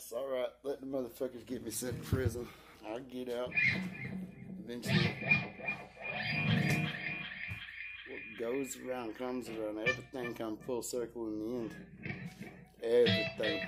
rocks. Alright, let the motherfuckers get me sent to prison. I'll get out eventually. What goes around comes around. Everything comes full circle in the end. Everything.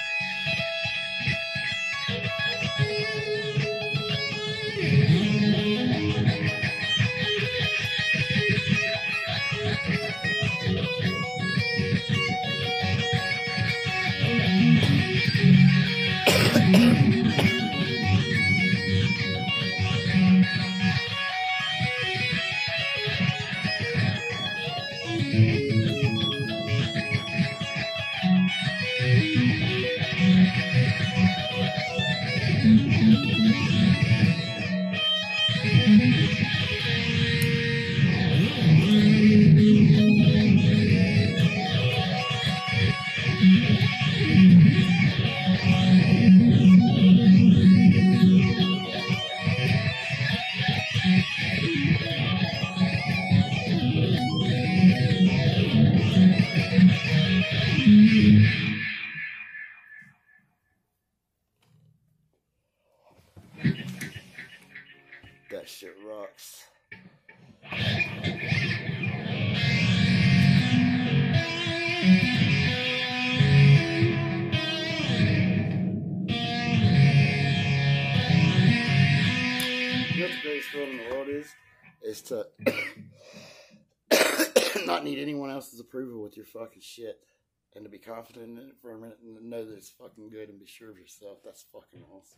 That shit rocks. You know what the greatest feeling in the world is to not need anyone else's approval with your fucking shit, and to be confident in it for a minute and know that it's fucking good and be sure of yourself. That's fucking awesome.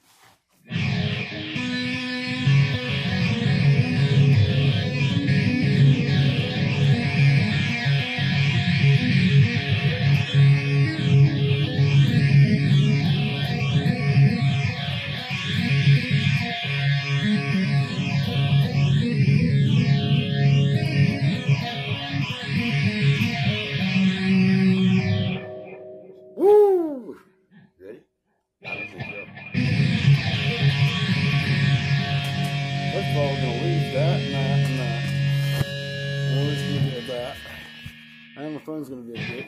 Woo! Ready? I don't think so. First of all, we're going to leave that and that and that. We'll just leave it at that. And my phone's going to be a bit.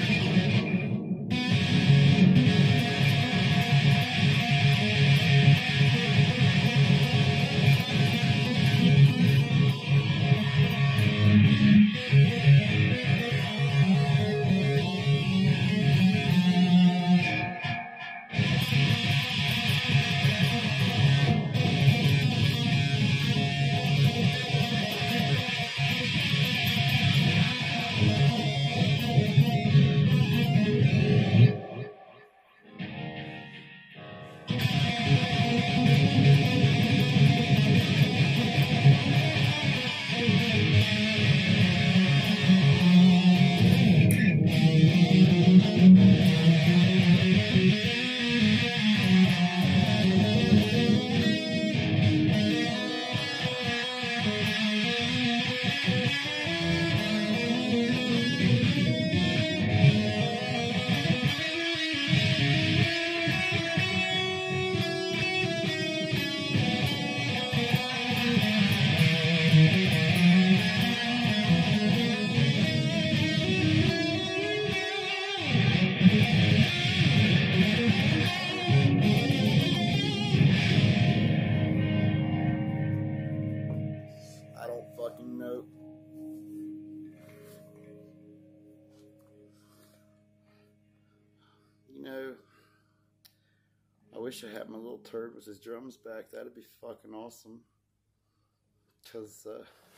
I wish I had my little turd with his drums back. That'd be fucking awesome. Cause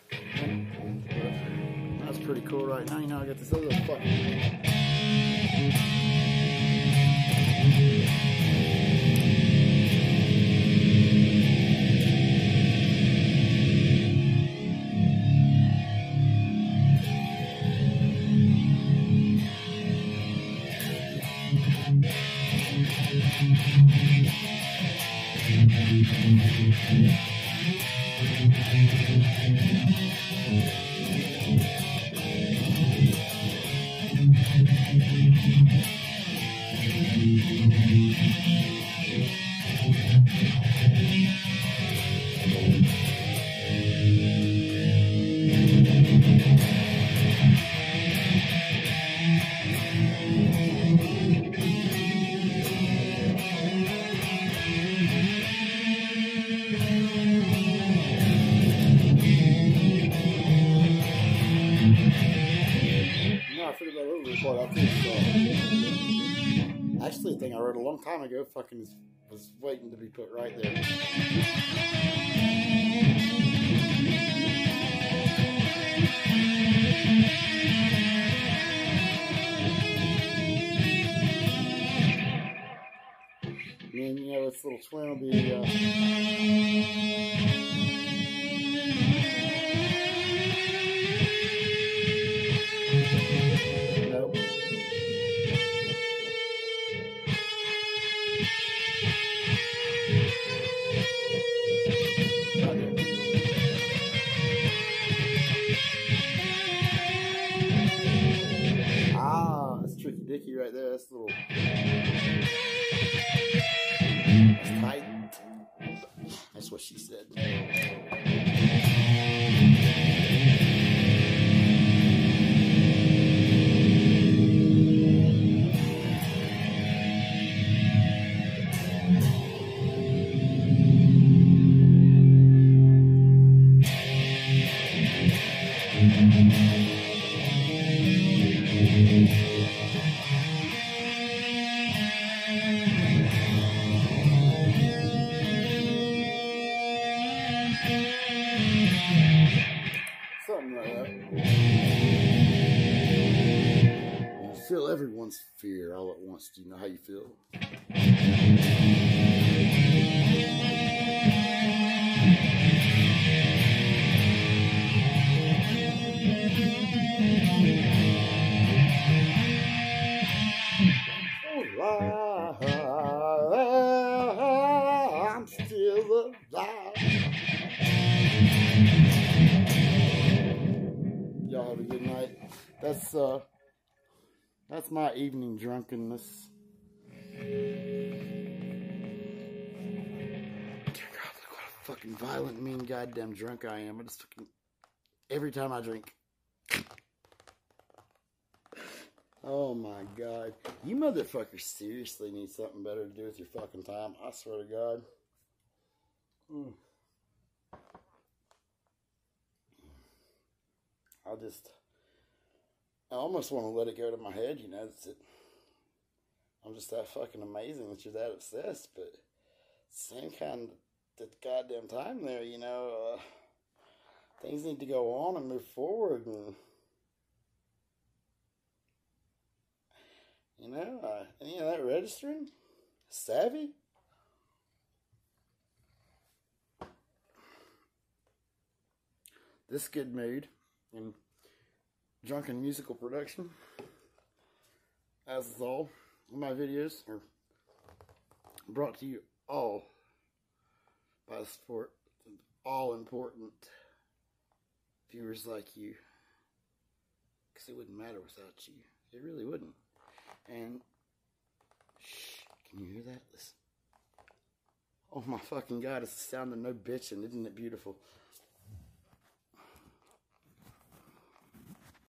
that's pretty cool right now. You know, I got this other fucking actually a thing I wrote a long time ago. Fucking was waiting to be put right there. And you know, this little twin will be nope. Ah, that's Tricky Dicky right there. That's a little. That's tight. That's what she said. Something like that. You feel everyone's fear all at once. Do you know how you feel? I'm still alive. Y'all have a good night. That's my evening drunkenness. Dear God, look what a fucking violent, mean, goddamn drunk I am. I just fucking every time I drink. Oh my God. You motherfuckers seriously need something better to do with your fucking time. I swear to God. I almost want to let it go to my head, you know. I'm just that fucking amazing that you're that obsessed, but same kind of goddamn time there, you know. Things need to go on and move forward, and you know, any of that registering? Savvy? This good mood and drunken musical production, as is all my videos, are brought to you all by the support of all important viewers like you, because it wouldn't matter without you. It really wouldn't. And shh, can you hear that? Listen. Oh my fucking God, it's the sound of no bitching. Isn't it beautiful?